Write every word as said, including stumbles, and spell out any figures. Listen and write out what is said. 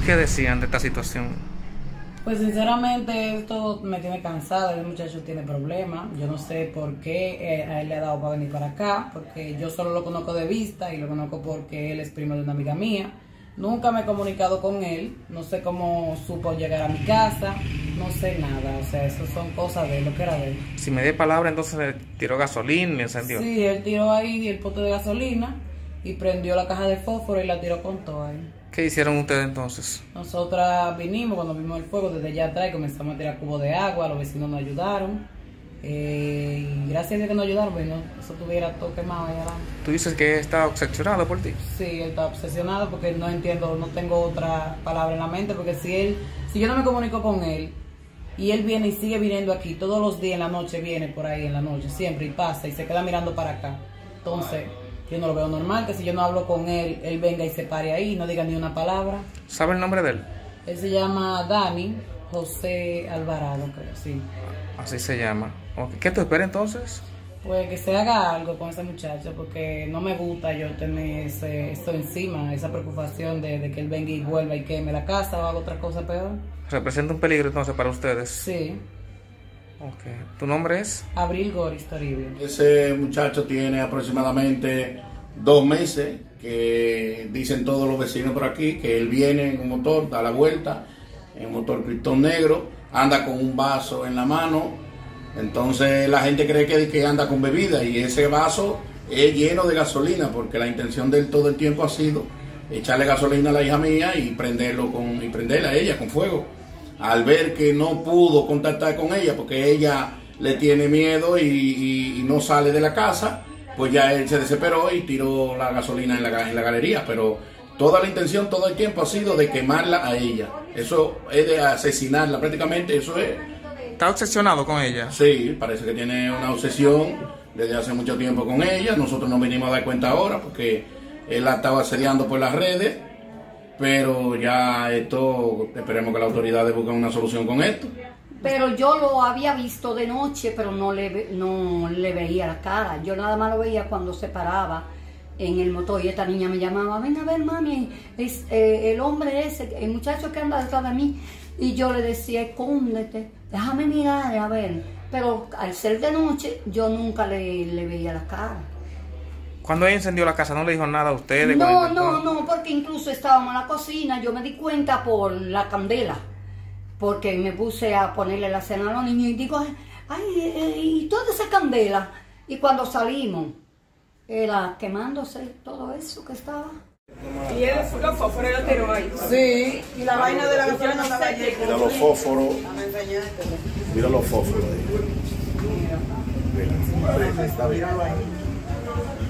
qué decían de esta situación? Pues sinceramente esto me tiene cansada, el muchacho tiene problemas, yo no sé por qué a él le ha dado para venir para acá, porque yo solo lo conozco de vista y lo conozco porque él es primo de una amiga mía. Nunca me he comunicado con él, no sé cómo supo llegar a mi casa, no sé nada, o sea, eso son cosas de él, lo que era de él. Si me di palabra, entonces le tiró gasolina y le encendió. Sí, él tiró ahí el pote de gasolina y prendió la caja de fósforo y la tiró con todo ahí. ¿Qué hicieron ustedes entonces? Nosotras vinimos, cuando vimos el fuego desde allá atrás, comenzamos a tirar cubos de agua, los vecinos nos ayudaron. Eh, y gracias a Dios que nos ayudaron, pues no, eso tuviera todo quemado allá adelante. ¿Tú dices que está obsesionado por ti? Sí, él está obsesionado porque no entiendo, no tengo otra palabra en la mente, porque si él, si yo no me comunico con él, y él viene y sigue viniendo aquí, todos los días en la noche viene por ahí en la noche, siempre, y pasa, y se queda mirando para acá. Entonces, yo no lo veo normal, que si yo no hablo con él, él venga y se pare ahí, no diga ni una palabra. ¿Sabe el nombre de él? Él se llama Dani José Alvarado, creo, sí. Así se llama. ¿Qué te espera entonces? Pues que se haga algo con ese muchacho, porque no me gusta yo tener ese, eso encima, esa preocupación de, de que él venga y vuelva y queme la casa o haga otra cosa peor. ¿Representa un peligro entonces para ustedes? Sí. Okay. ¿Tu nombre es? Abril Goris Toribio. Ese muchacho tiene aproximadamente dos meses, que dicen todos los vecinos por aquí, que él viene en un motor, da la vuelta, en un motor Cristón negro, anda con un vaso en la mano. Entonces la gente cree que, que anda con bebida, y ese vaso es lleno de gasolina, porque la intención de él todo el tiempo ha sido echarle gasolina a la hija mía y prenderlo con, y prenderla a ella con fuego. Al ver que no pudo contactar con ella porque ella le tiene miedo y, y, y no sale de la casa, pues ya él se desesperó y tiró la gasolina en la, en la galería. Pero toda la intención todo el tiempo ha sido de quemarla a ella. Eso es de asesinarla prácticamente, eso es. ¿Está obsesionado con ella? Sí, parece que tiene una obsesión desde hace mucho tiempo con ella. Nosotros nos venimos a dar cuenta ahora porque él la estaba asediando por las redes. Pero ya esto, esperemos que las autoridades busquen una solución con esto. Pero yo lo había visto de noche, pero no le, no le veía la cara. Yo nada más lo veía cuando se paraba en el motor y esta niña me llamaba, ven a ver mami, es, eh, el hombre ese, el muchacho que anda detrás de mí. Y yo le decía, escóndete, déjame mirar, a ver. Pero al ser de noche, yo nunca le, le veía la cara. Cuando ella encendió la casa, ¿no le dijo nada a ustedes? No, no, no, porque incluso estábamos en la cocina, yo me di cuenta por la candela, porque me puse a ponerle la cena a los niños y digo, ay, y toda esa candela. Y cuando salimos, era quemándose todo eso que estaba. Y él los fósforos lo tiró ahí. Sí. Y la vaina de la gasolina estaba allí. Mira los fósforos. Mira los fósforos ahí. Mira. Mira. Está bien.